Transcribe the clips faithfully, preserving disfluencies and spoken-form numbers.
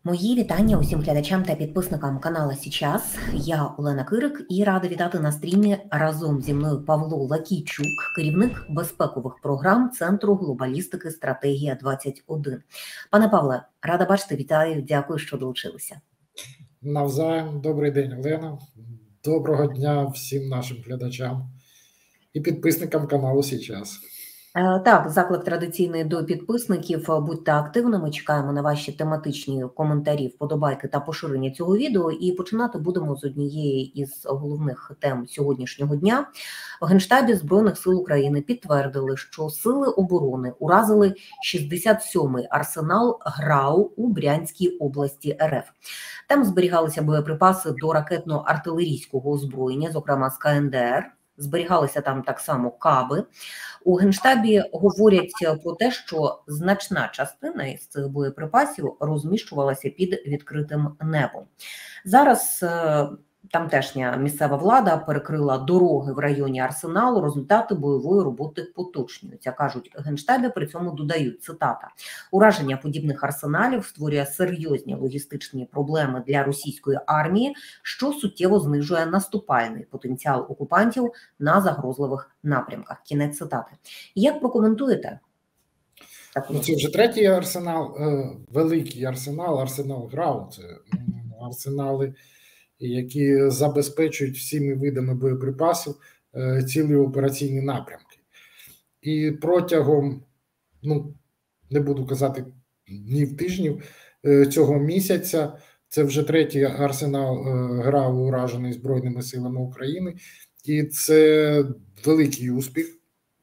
Мої вітання усім глядачам та підписникам каналу «Січас». Я Олена Кирик і рада вітати на стрімі разом зі мною Павло Лакійчук, керівник безпекових програм Центру глобалістики «Стратегія двадцять один». Пане Павле, рада бачити, вітаю, дякую, що долучилися. Навзаєм, добрий день, Олена. Доброго дня всім нашим глядачам і підписникам каналу «Січас». Так, заклик традиційний до підписників. Будьте активними, чекаємо на ваші тематичні коментарі, вподобайки та поширення цього відео. І починати будемо з однієї із головних тем сьогоднішнього дня. В Генштабі Збройних сил України підтвердили, що сили оборони уразили шістдесят сьомий арсенал ГРАУ у Брянській області РФ. Там зберігалися боєприпаси до ракетно-артилерійського озброєння, зокрема з ка ен де ер. Зберігалися там так само каби. У Генштабі говорять про те, що значна частина із цих боєприпасів розміщувалася під відкритим небом. Зараз тамтешня місцева влада перекрила дороги в районі арсеналу, результати бойової роботи поточнюються, кажуть в Генштабі, при цьому додають, цитата, «Ураження подібних арсеналів створює серйозні логістичні проблеми для російської армії, що суттєво знижує наступальний потенціал окупантів на загрозливих напрямках». Кінець цитати. Як прокоментуєте? Ну, це вже третій арсенал, великий арсенал, арсенал ГРАУ, це арсенали, які забезпечують всіми видами боєприпасів цілі операційні напрямки. І протягом, ну, не буду казати днів, тижнів, цього місяця, це вже третій арсенал ГРАУ, уражений Збройними силами України, і це великий успіх.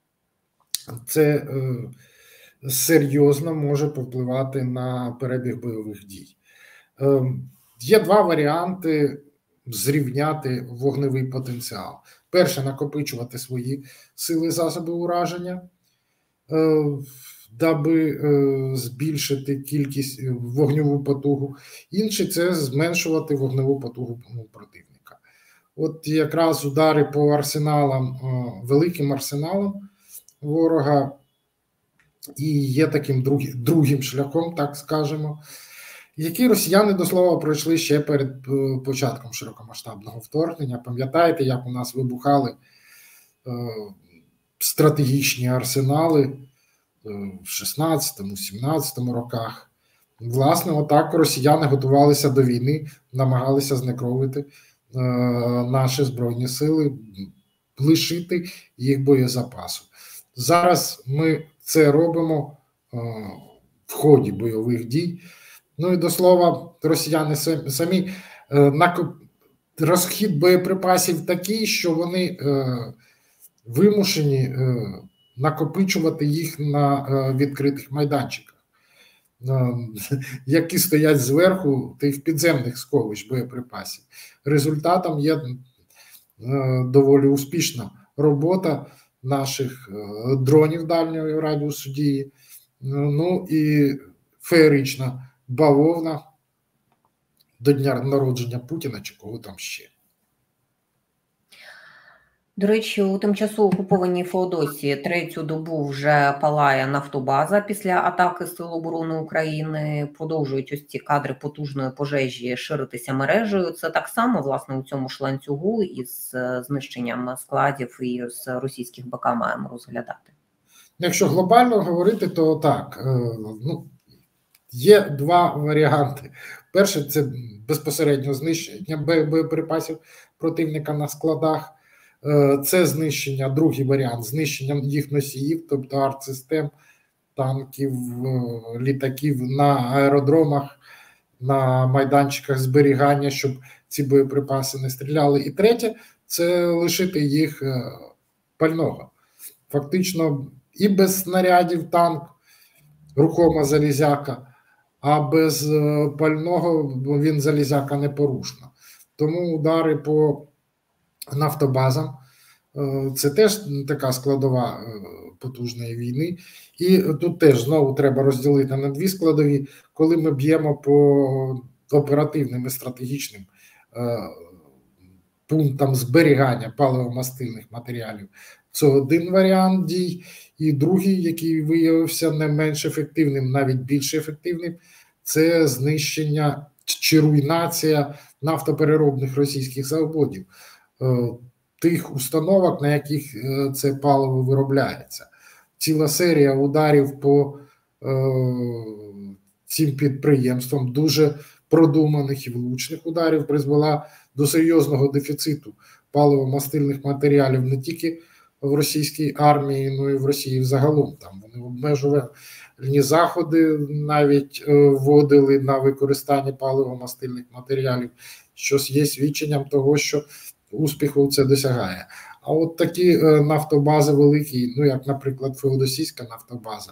Це серйозно може повпливати на перебіг бойових дій. Є два варіанти зрівняти вогневий потенціал. Перше – накопичувати свої сили, засоби ураження, даби збільшити кількість вогневу потугу. Інше – це зменшувати вогневу потугу противника. От якраз удари по арсеналам, великим арсеналам ворога і є таким другим, другим шляхом, так скажемо, які росіяни, до слова, пройшли ще перед початком широкомасштабного вторгнення. Пам'ятаєте, як у нас вибухали е, стратегічні арсенали е, в шістнадцятому-сімнадцятому роках. Власне, отак росіяни готувалися до війни, намагалися знекровити е, наші Збройні сили, лишити їх боєзапасу. Зараз ми це робимо е, в ході бойових дій. Ну і до слова, росіяни самі, розхід боєприпасів такий, що вони вимушені накопичувати їх на відкритих майданчиках, які стоять зверху тих підземних сховищ боєприпасів. Результатом є доволі успішна робота наших дронів дальнього радіусу дії, ну і феєрична бавовна до дня народження Путіна чи кого там ще. До речі, у тимчасово окупованій Феодосії третю добу вже палає нафтобаза після атаки Сил оборони України. Продовжують ось ці кадри потужної пожежі ширитися мережею. Це так само, власне, у цьому ж ланцюгу із знищенням складів і з російських БК маємо розглядати. Якщо глобально говорити, то так, ну, є два варіанти. Перше – це безпосередньо знищення боєприпасів противника на складах. Це знищення, другий варіант – знищення їх носіїв, тобто артсистем, танків, літаків на аеродромах, на майданчиках зберігання, щоб ці боєприпаси не стріляли. І третє – це лишити їх пального. Фактично і без снарядів танк, рухома залізяка, а без пального він залізяка непорушна. Тому удари по нафтобазам – це теж така складова потужної війни. І тут теж знову треба розділити на дві складові. Коли ми б'ємо по оперативним і стратегічним пунктам зберігання паливомастильних матеріалів, це один варіант дій. І другий, який виявився не менш ефективним, навіть більш ефективним, це знищення чи руйнація нафтопереробних російських заводів, тих установок, на яких це паливо виробляється. Ціла серія ударів по цим підприємствам, дуже продуманих і влучних ударів, призвела до серйозного дефіциту паливо-мастильних матеріалів не тільки в російській армії, але й в Росії взагалом. Там вони обмежувальні заходи навіть вводили на використання паливо-мастильних матеріалів, що є свідченням того, що успіху це досягає. А от такі нафтобази великі, ну як, наприклад, Феодосійська нафтобаза,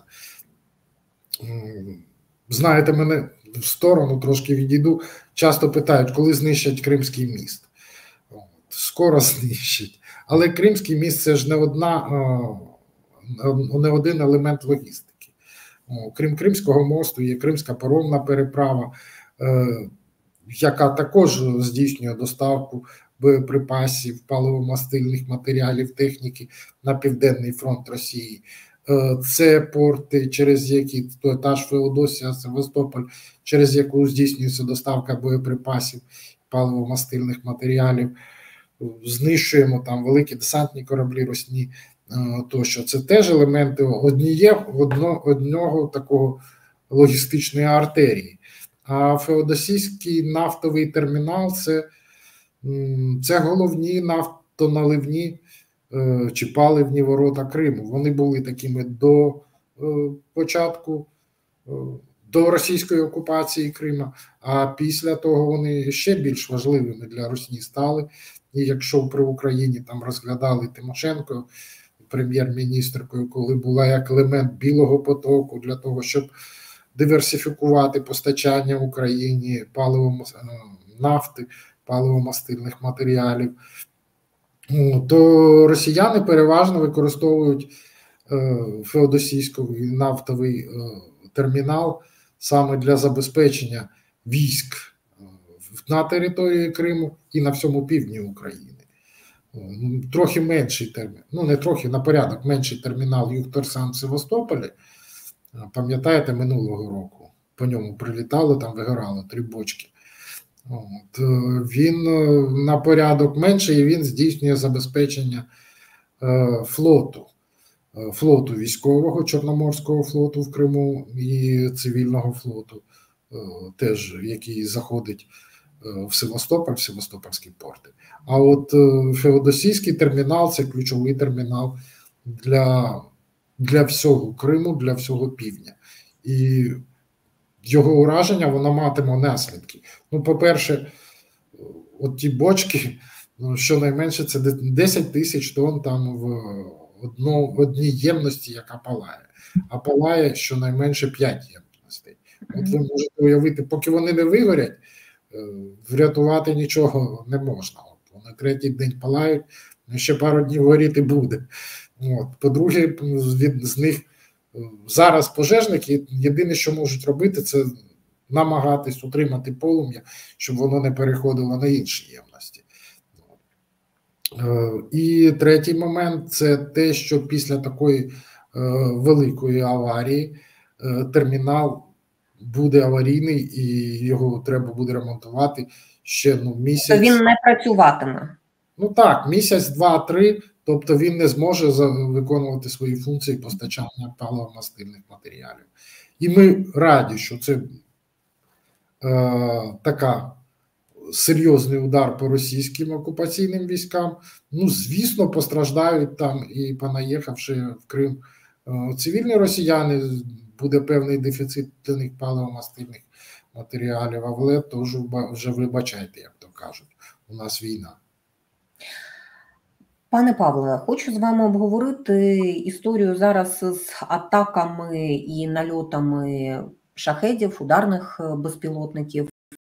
знаєте, мене в сторону трошки відійду, часто питають, коли знищать Кримський міст. От, скоро знищать. Але Кримський міст – це ж не, одна, не один елемент логістики. Крім Кримського мосту є Кримська паромна переправа, яка також здійснює доставку боєприпасів, паливо-мастильних матеріалів, техніки на Південний фронт Росії. Це порти, через які, то та ж Феодосія, Севастополь, через яку здійснюється доставка боєприпасів, паливо-мастильних матеріалів. Знищуємо там великі десантні кораблі Росні, тощо. Це теж елементи одніє, одно, одного такого логістичної артерії. А Феодосійський нафтовий термінал – це, це головні нафтоналивні чи паливні ворота Криму. Вони були такими до початку, до російської окупації Крима, а після того вони ще більш важливими для Росії стали. І якщо при Україні там розглядали Тимошенко прем'єр-міністркою, коли була як елемент Білого потоку для того, щоб диверсифікувати постачання Україні паливо, нафти, паливо-мастильних матеріалів, то росіяни переважно використовують Феодосійський нафтовий термінал саме для забезпечення військ на території Криму і на всьому півдні України. Трохи менший термін, ну не трохи, на порядок менший термінал Югторсан в Севастополі, пам'ятаєте, минулого року, по ньому прилітало, там вигорало три бочки. От, він на порядок менший, і він здійснює забезпечення е, флоту, флоту військового, Чорноморського флоту в Криму і цивільного флоту, е, теж, який заходить в Севастополь, в Севастопольські порти. А от е, Феодосійський термінал – це ключовий термінал для, для всього Криму, для всього півдня. І його ураження, воно матиме наслідки. Ну, по-перше, от ті бочки, ну, щонайменше, це десять тисяч тонн там в одно, одній ємності, яка палає. А палає щонайменше п'ять ємностей. От ви можете уявити, поки вони не вигорять, врятувати нічого не можна. От вони третій день палають, ще пару днів горіти буде. От. По-друге, від, з них зараз пожежники єдине, що можуть робити, це намагатись утримати полум'я, щоб воно не переходило на інші ємності. І третій момент – це те, що після такої великої аварії термінал буде аварійний і його треба буде ремонтувати ще ну, місяць. То він не працюватиме? Ну так, місяць, два, три. Тобто він не зможе виконувати свої функції постачання паливо-мастильних матеріалів. І ми раді, що це е, така серйозний удар по російським окупаційним військам. Ну, звісно, постраждають там і понаїхавши в Крим е, цивільні росіяни, буде певний дефіцит для них паливо-мастильних матеріалів, але теж вже вибачайте, як то кажуть, у нас війна. Пане Павле, хочу з вами обговорити історію зараз з атаками і нальотами шахедів, ударних безпілотників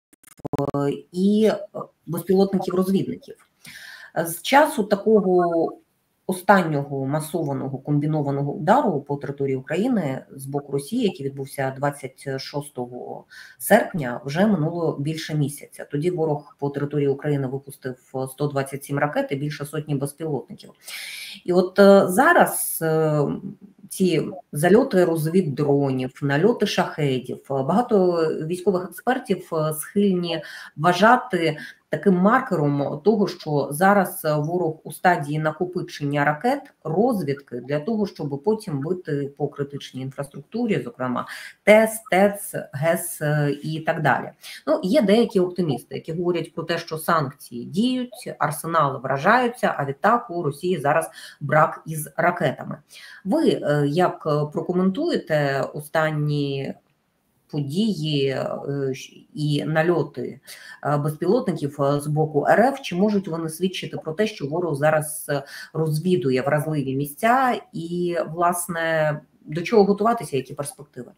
і безпілотників-розвідників. З часу такого останнього масованого комбінованого удару по території України з боку Росії, який відбувся двадцять шостого серпня, вже минуло більше місяця. Тоді ворог по території України випустив сто двадцять сім ракет і більше сотні безпілотників. І от зараз ці зальоти розвіддронів, нальоти шахедів. Багато військових експертів схильні вважати таким маркером того, що зараз ворог у стадії накопичення ракет, розвідки для того, щоб потім бити по критичній інфраструктурі, зокрема ТЕС, ТЕЦ, ГЕС і так далі. Ну, є деякі оптимісти, які говорять про те, що санкції діють, арсенали вражаються, а відтак у Росії зараз брак із ракетами. Ви як прокоментуєте останні події і нальоти безпілотників з боку РФ? Чи можуть вони свідчити про те, що ворог зараз розвідує вразливі місця і, власне, до чого готуватися, які перспективи?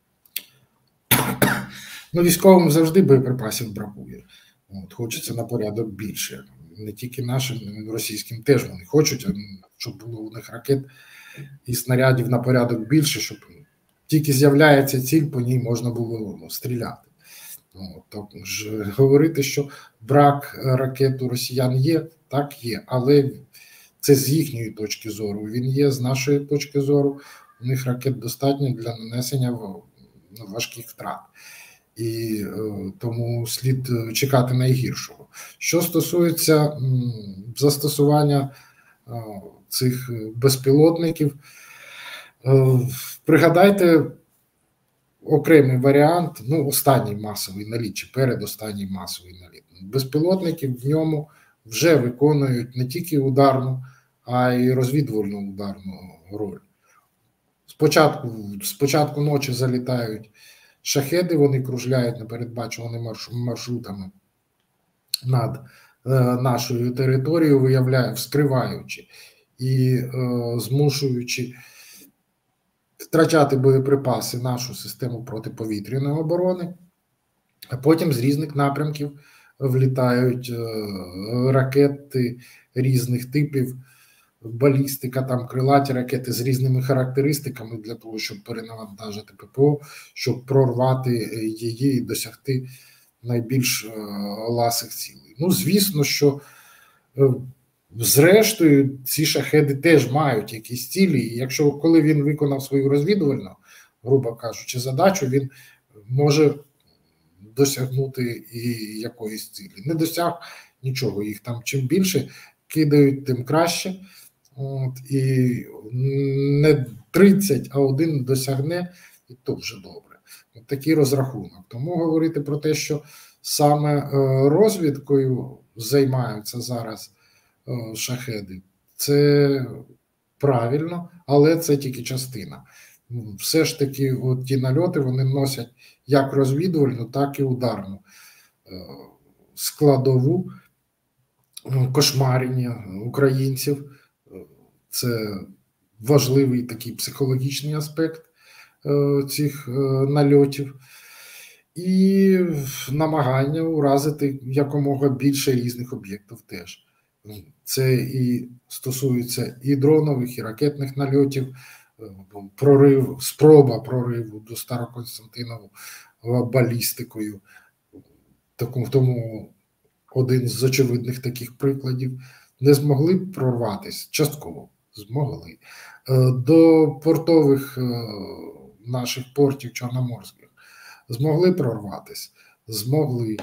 Ну, військовим завжди боєприпасів бракує. От, хочеться на порядок більше. Не тільки нашим, російським теж вони хочуть, щоб було у них ракет і снарядів на порядок більше, щоб тільки з'являється ціль, по ній можна було стріляти. От, тож говорити, що брак ракет у росіян є, так є, але це з їхньої точки зору. Він є з нашої точки зору. У них ракет достатньо для нанесення важких втрат. І е, тому слід чекати найгіршого. Що стосується м, застосування е, цих безпілотників, е, пригадайте окремий варіант, ну, останній масовий наліт, чи передостанній масовий наліт. Безпілотники в ньому вже виконують не тільки ударну, а й розвідувальну ударну роль. Спочатку, спочатку ночі залітають шахеди, вони кружляють непередбачуваними маршрутами над е, нашою територією, виявляє, вскриваючи і е, змушуючи втрачати боєприпаси нашу систему протиповітряної оборони, а потім з різних напрямків влітають е, ракети різних типів, балістика, там крилаті ракети з різними характеристиками для того, щоб перенавантажити ППО, щоб прорвати її і досягти найбільш е, ласих цілей. Ну, звісно, що е, зрештою ці шахеди теж мають якісь цілі, і якщо коли він виконав свою розвідувальну, грубо кажучи, задачу, він може досягнути і якоїсь цілі. Не досяг нічого, їх там чим більше кидають, тим краще. От, і не тридцять, а один досягне, і то вже добре. От такий розрахунок. Тому говорити про те, що саме розвідкою займаються зараз шахеди, це правильно, але це тільки частина. Все ж таки от ті нальоти, вони носять як розвідувальну, так і ударну складову, кошмарення українців. Це важливий такий психологічний аспект е, цих е, нальотів. І намагання уразити якомога більше різних об'єктів теж. Це і стосується і дронових, і ракетних нальотів, прорив, спроба прориву до Староконстантинова балістикою. Такому, тому один з очевидних таких прикладів. Не змогли прорватися, частково змогли. До портових наших портів чорноморських змогли прорватися, змогли.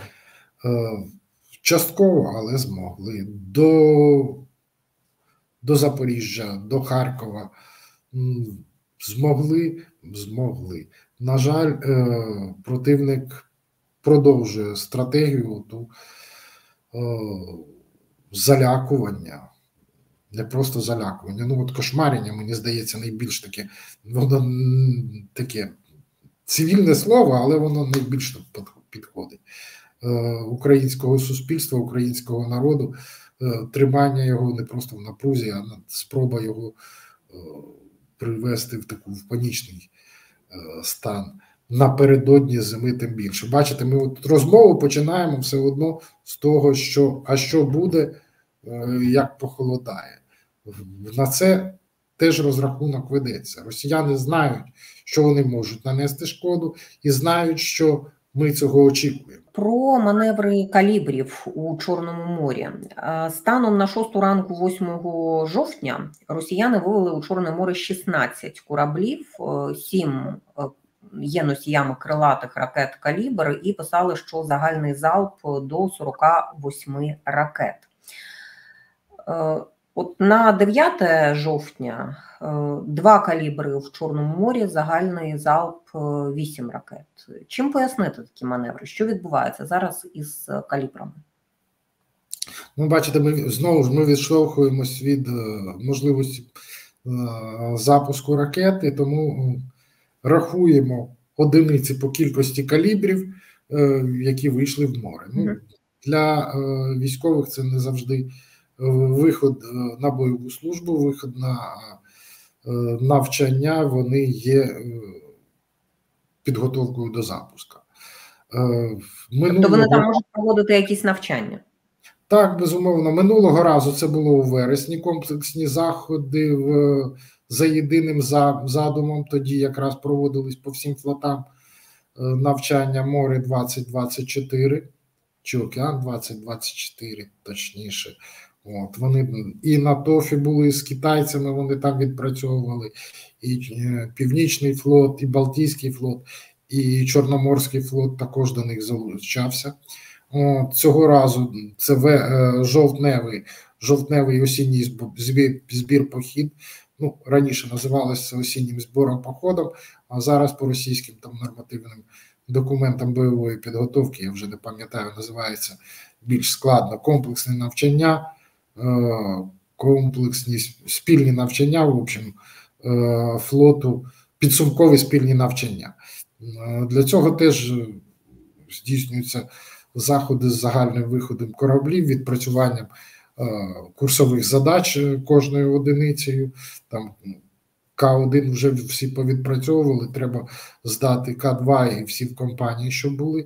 Частково, але змогли. До, до Запоріжжя, до Харкова змогли, змогли. На жаль, противник продовжує стратегію ту залякування, не просто залякування, ну от кошмарення, мені здається, найбільш таке, воно таке цивільне слово, але воно найбільш підходить. Українського суспільства, українського народу, тримання його не просто в напрузі, а спроба його привести в таку в панічний стан. Напередодні зими тим більше. Бачите, ми от розмову починаємо все одно з того, що а що буде, як похолодає. На це теж розрахунок ведеться. Росіяни знають, що вони можуть нанести шкоду, і знають, що ми цього очікуємо. Про маневри калібрів у Чорному морі. Станом на шосту ранку восьмого жовтня росіяни вивели у Чорне море шістнадцять кораблів, сім є носіями крилатих ракет «Калібр» і писали, що загальний залп до сорока восьми ракет. От на дев'яте жовтня два калібри в Чорному морі, загальний залп вісім ракет. Чим пояснити такі маневри? Що відбувається зараз із калібрами? Ну, бачите, ми знову ж ми відштовхуємось від можливості запуску ракети, тому рахуємо одиниці по кількості калібрів, які вийшли в море. Ну, для військових це не завжди виход на бойову службу, виход на навчання, вони є підготовкою до запуску. Минулого... Тобто вони там можуть проводити якісь навчання? Так, безумовно. Минулого разу це було у вересні, комплексні заходи в, за єдиним задумом, тоді якраз проводились по всім флотам навчання море двадцять двадцять чотири, чи океан двадцять двадцять чотири, точніше. От, вони і на ТОФі були з китайцями, вони там відпрацьовували, і Північний флот, і Балтійський флот, і Чорноморський флот також до них залучався. От, цього разу це жовтневий, жовтневий осінній збір, збір похід. Ну, раніше називалося осіннім збором походом, а зараз по російським там нормативним документам бойової підготовки, я вже не пам'ятаю, називається більш складно, комплексне навчання, комплексні спільні навчання, в общем, флоту, підсумкові спільні навчання. Для цього теж здійснюються заходи з загальним виходом кораблів, відпрацюванням курсових задач кожною одиницею. Там К один вже всі повідпрацьовували, треба здати К два і всі в компанії, що були.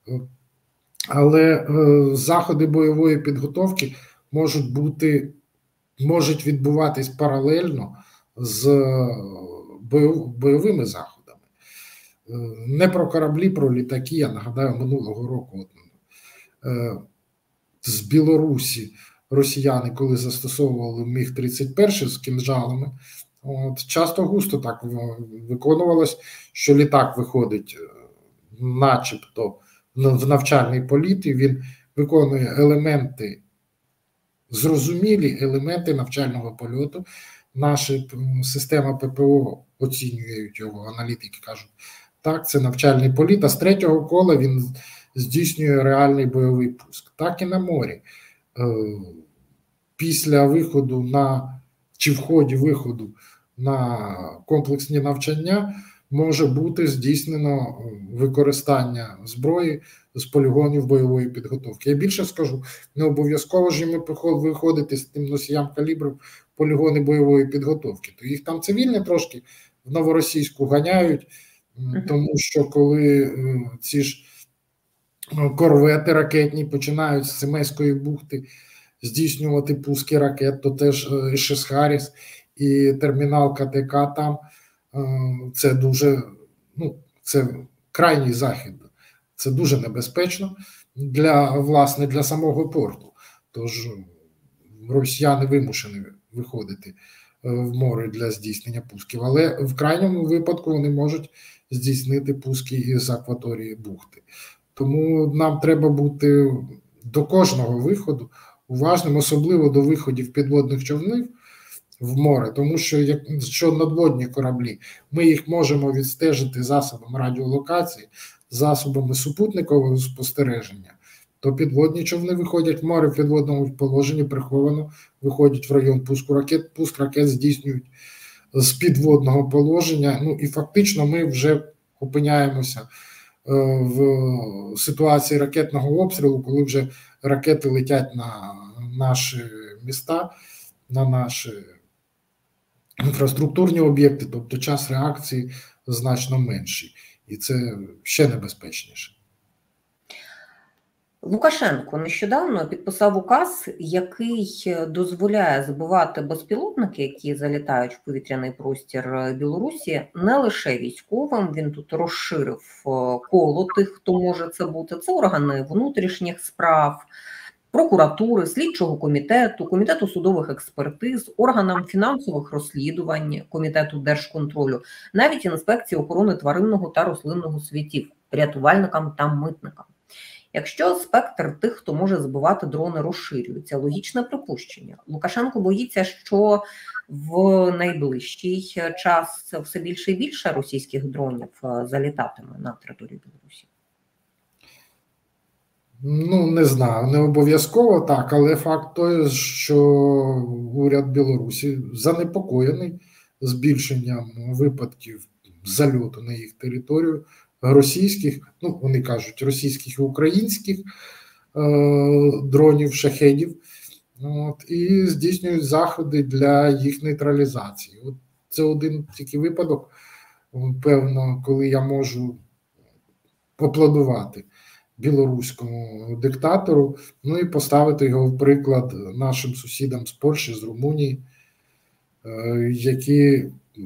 Але заходи бойової підготовки можуть бути, можуть відбуватись паралельно з бойовими заходами. Не про кораблі, про літаки, я нагадаю, минулого року з Білорусі росіяни, коли застосовували міг тридцять один з кінжалами, от, часто густо так виконувалось, що літак виходить начебто в навчальний політ, і він виконує елементи, зрозумілі елементи навчального польоту. Наша система ППО оцінюють його, аналітики кажуть, так, це навчальний політ, а з третього кола він здійснює реальний бойовий пуск. Так і на морі. Після виходу на, чи в ході виходу на комплексні навчання може бути здійснено використання зброї з полігонів бойової підготовки. Я більше скажу, не обов'язково ж ми виходити з тим носіям калібрів полігони бойової підготовки. То їх там цивільні трошки в Новоросійську ганяють, тому що коли ці ж корвети ракетні починають з Семейської бухти здійснювати пуски ракет, то теж і Шесхаріс, і термінал КТК там, це дуже, ну, це крайній захід, це дуже небезпечно для, власне, для самого порту. Тож росіяни вимушені виходити в море для здійснення пусків, але в крайньому випадку вони можуть здійснити пуски із акваторії бухти. Тому нам треба бути до кожного виходу уважним, особливо до виходів підводних човнів в море, тому що якщо надводні кораблі, ми їх можемо відстежити засобами радіолокації, засобами супутникового спостереження, то підводні човни виходять в море в підводному положенні, приховано виходять в район пуску ракет, пуск ракет здійснюють з підводного положення, ну і фактично ми вже опиняємося в ситуації ракетного обстрілу, коли вже ракети летять на наші міста, на наші інфраструктурні об'єкти, тобто час реакції значно менший. І це ще небезпечніше. Лукашенко нещодавно підписав указ, який дозволяє збивати безпілотники, які залітають в повітряний простір Білорусі, не лише військовим. Він тут розширив коло тих, хто може це бути. Це органи внутрішніх справ, прокуратури, слідчого комітету, комітету судових експертиз, органам фінансових розслідувань, комітету держконтролю, навіть інспекції охорони тваринного та рослинного світів, рятувальникам та митникам. Якщо спектр тих, хто може збивати дрони, розширюється, логічне припущення. Лукашенко боїться, що в найближчий час все більше і більше російських дронів залітатиме на територію Білорусі. Ну, не знаю, не обов'язково так, але факт той, що уряд Білорусі занепокоєний збільшенням випадків зальоту на їх територію російських, ну, вони кажуть, російських і українських е, дронів, шахедів, от, і здійснюють заходи для їх нейтралізації. От це один тільки випадок, певно, коли я можу поаплодувати білоруському диктатору, ну і поставити його в приклад нашим сусідам з Польщі, з Румунії, які,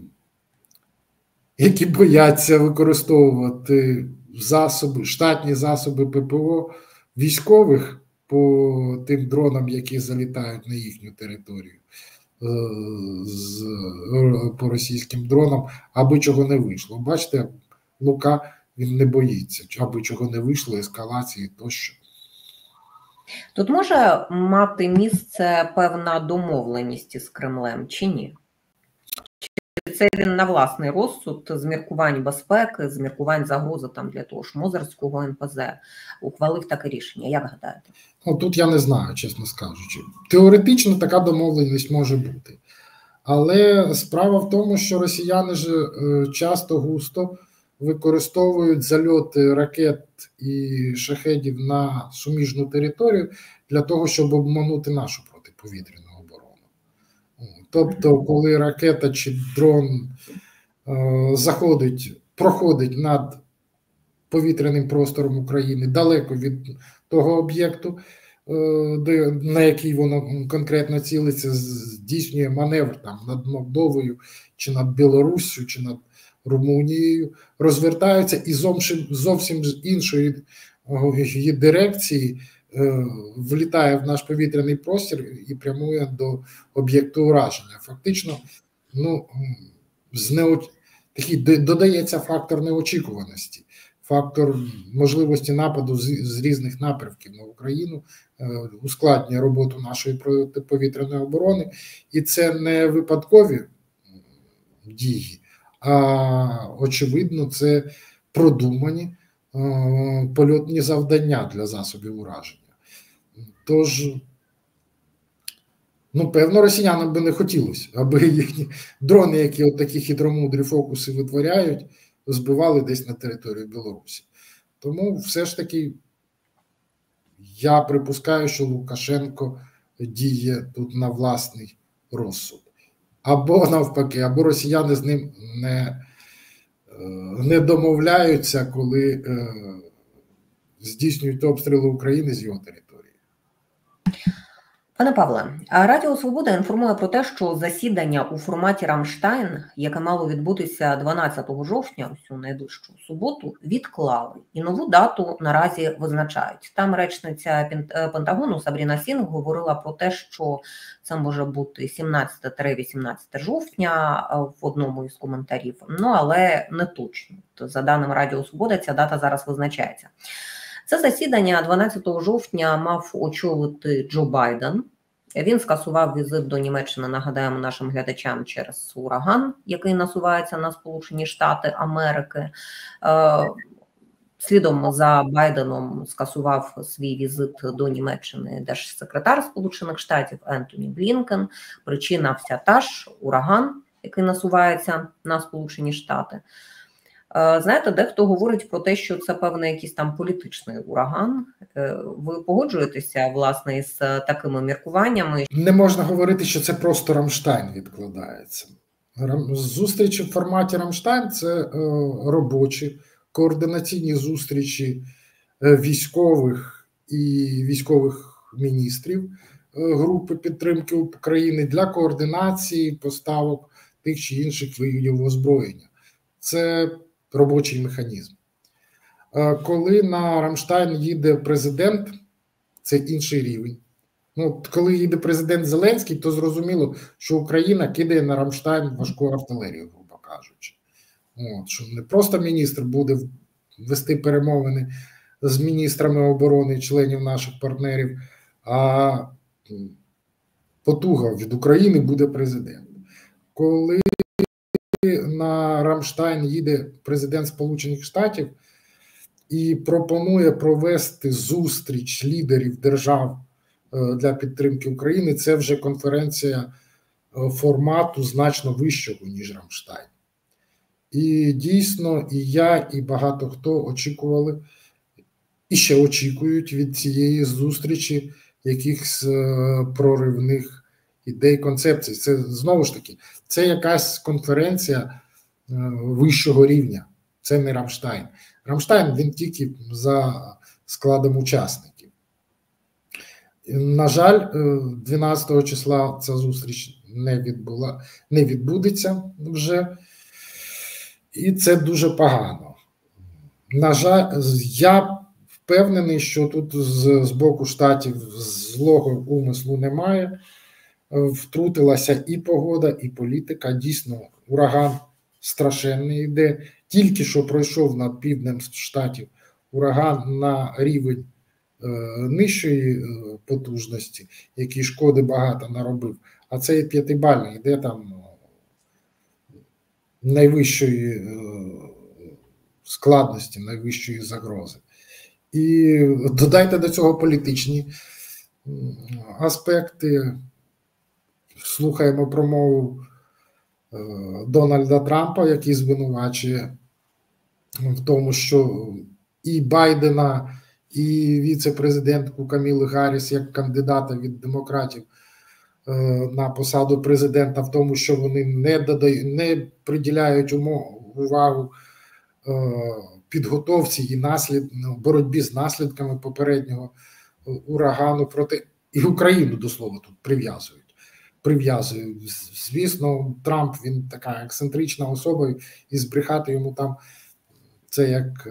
які бояться використовувати засоби, штатні засоби ППО військових по тим дронам, які залітають на їхню територію, з, по російським дронам, аби чого не вийшло. Бачите, Лука, він не боїться, аби чого не вийшло, ескалації тощо. Тут може мати місце певна домовленість із Кремлем, чи ні? Чи це він на власний розсуд з міркувань безпеки, з міркувань загрози там для того ж Мозерського ен пе зет ухвалив таке рішення? Як гадаєте? Ну, тут я не знаю, чесно скажучи. Теоретично така домовленість може бути. Але справа в тому, що росіяни ж часто густо використовують зальоти ракет і шахедів на суміжну територію для того, щоб обманути нашу протиповітряну оборону. Тобто, коли ракета чи дрон е, заходить, проходить над повітряним простором України далеко від того об'єкту, е, на який воно конкретно цілиться, здійснює маневр там над Молдовою, чи над Білоруссю, чи над Румунією, розвертаються і зовсім, зовсім з іншої її дирекції е, влітає в наш повітряний простір і прямує до об'єкту ураження. Фактично, ну, з нео... такий додається фактор неочікуваності, фактор можливості нападу з, з різних напрямків на Україну, е, ускладнює роботу нашої протиповітряної оборони, і це не випадкові дії, а, очевидно, це продумані е, польотні завдання для засобів ураження. Тож, ну, певно, росіянам би не хотілося, аби їхні дрони, які от такі хитромудрі фокуси витворяють, збивали десь на території Білорусі. Тому все ж таки я припускаю, що Лукашенко діє тут на власний розсуд. Або навпаки, або росіяни з ним не, не домовляються, коли е, здійснюють обстріли України з його території. Пане Павле, Радіо Свобода інформує про те, що засідання у форматі Рамштайн, яке мало відбутися дванадцятого жовтня, ось у найближчу суботу, відклали. І нову дату наразі визначають. Там речниця Пентагону Сабріна Сінг говорила про те, що це може бути сімнадцяте - вісімнадцяте жовтня в одному із коментарів. Ну, але не точно. За даними Радіо Свобода, ця дата зараз визначається. Це засідання дванадцятого жовтня мав очолити Джо Байден. Він скасував візит до Німеччини, нагадаємо нашим глядачам, через ураган, який насувається на Сполучені Штати Америки. Слідом за Байденом скасував свій візит до Німеччини держсекретар Сполучених Штатів Ентоні Блінкен. Причина вся та ж – ураган, який насувається на Сполучені Штати. Знаєте, дехто говорить про те, що це певний якийсь там політичний ураган. Ви погоджуєтеся, власне, із такими міркуваннями? Не можна говорити, що це просто Рамштайн відкладається. Зустрічі в форматі Рамштайн – це робочі, координаційні зустрічі військових і військових міністрів групи підтримки України для координації поставок тих чи інших видів озброєння. Це робочий механізм. Коли на Рамштайн їде президент, це інший рівень. Ну, коли їде президент Зеленський, то зрозуміло, що Україна кидає на Рамштайн важку артилерію, грубо кажучи. От, що не просто міністр буде вести перемовини з міністрами оборони, членів наших партнерів, а потуга від України буде президент. Коли на Рамштайн їде президент Сполучених Штатів і пропонує провести зустріч лідерів держав для підтримки України, це вже конференція формату значно вищого, ніж Рамштайн. І дійсно, і я, і багато хто очікували, і ще очікують від цієї зустрічі якихось проривних ідей, концепцій. Це, знову ж таки, це якась конференція вищого рівня, це не Рамштайн. Рамштайн, він тільки за складом учасників. На жаль, дванадцятого числа ця зустріч не відбула, не відбудеться вже, і це дуже погано. На жаль, я впевнений, що тут з, з боку Штатів злого умислу немає. Втрутилася і погода, і політика. Дійсно, ураган страшенний йде. Тільки що пройшов над півднем Штатів ураган на рівень е, нижчої е, потужності, який шкоди багато наробив. А цей п'ятибальний йде там найвищої е, складності, найвищої загрози. І додайте до цього політичні аспекти. Слухаємо промову е, Дональда Трампа, який звинувачує в тому, що і Байдена, і віце-президентку Каміли Гарріс, як кандидата від демократів е, на посаду президента, в тому, що вони не додають, не приділяють увагу е, підготовці і наслід, боротьбі з наслідками попереднього урагану проти і Україну, до слова, тут прив'язують. Прив'язує. Звісно, Трамп, він така ексцентрична особа, і збрехати йому там це як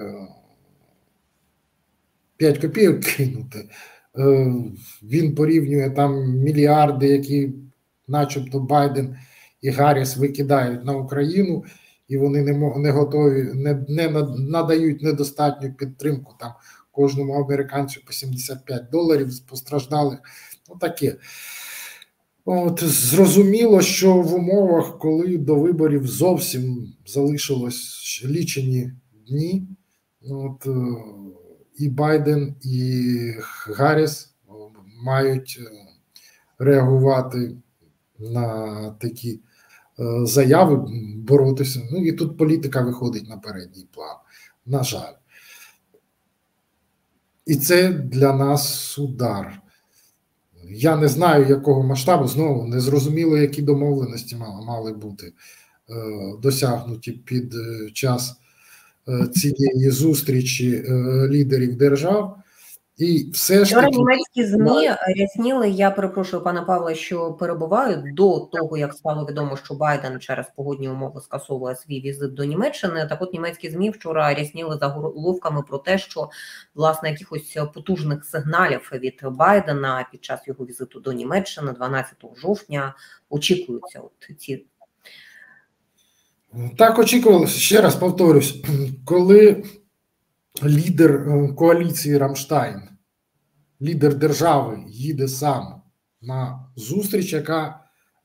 п'ять копійок кинути. Він порівнює там мільярди, які начебто Байден і Гарріс викидають на Україну, і вони не, не готові, не, не надають недостатню підтримку там кожному американцю по сімдесят п'ять доларів постраждалих. Ну таке. От, зрозуміло, що в умовах, коли до виборів зовсім залишилось лічені дні, от, і Байден, і Гарріс мають реагувати на такі заяви, боротися. Ну і тут політика виходить на передній план, на жаль. І це для нас удар. Я не знаю, якого масштабу, знову не зрозуміло, які домовленості мали бути е, досягнуті під час е, цієї зустрічі е, лідерів держав. І все ж Вчора таки... німецькі ЗМІ рясніли, я перепрошую пана Павла, що перебуваю, до того, як стало відомо, що Байден через погодні умови скасовує свій візит до Німеччини. Так от німецькі ЗМІ вчора рясніли заголовками про те, що, власне, якихось потужних сигналів від Байдена під час його візиту до Німеччини дванадцятого жовтня очікуються. От ці... Так очікувалося, ще раз повторюсь, коли лідер коаліції Рамштайн, лідер держави їде сам на зустріч, яка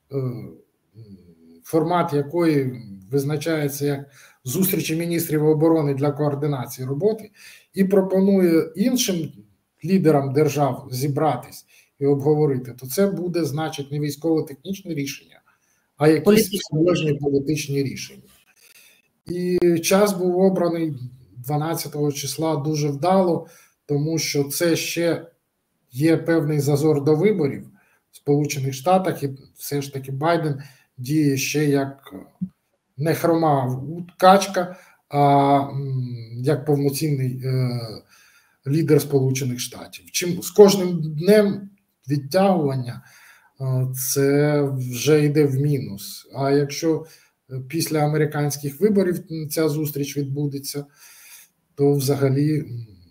формат якої визначається як зустрічі міністрів оборони для координації роботи, і пропонує іншим лідерам держав зібратись і обговорити, то це буде, значить, не військово-технічне рішення, а якісь сложні політичні рішення. І час був обраний дванадцятого числа дуже вдало, тому що це ще є певний зазор до виборів в Сполучених Штатах, і все ж таки Байден діє ще як не хрома качка, а як повноцінний е, лідер Сполучених Штатів. Чим з кожним днем відтягування це вже йде в мінус. А якщо після американських виборів ця зустріч відбудеться, то взагалі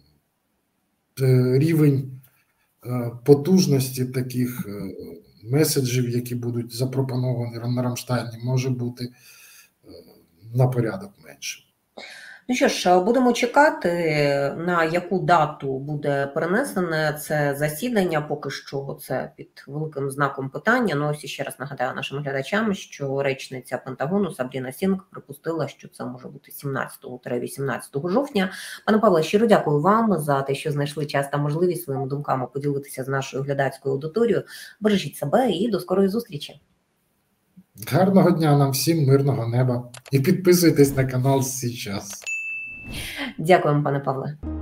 рівень потужності таких меседжів, які будуть запропоновані на Рамштайні, може бути на порядок меншим. Ну що ж, будемо чекати, на яку дату буде перенесене це засідання. Поки що це під великим знаком питання. Ну ось ще раз нагадаю нашим глядачам, що речниця Пентагону Сабріна Сінг припустила, що це може бути сімнадцятого-вісімнадцятого жовтня. Пане Павле, щиро дякую вам за те, що знайшли час та можливість своїми думками поділитися з нашою глядацькою аудиторією. Бережіть себе і до скорої зустрічі. Гарного дня нам всім, мирного неба. І підписуйтесь на канал зараз. Дякуємо, пане Павле.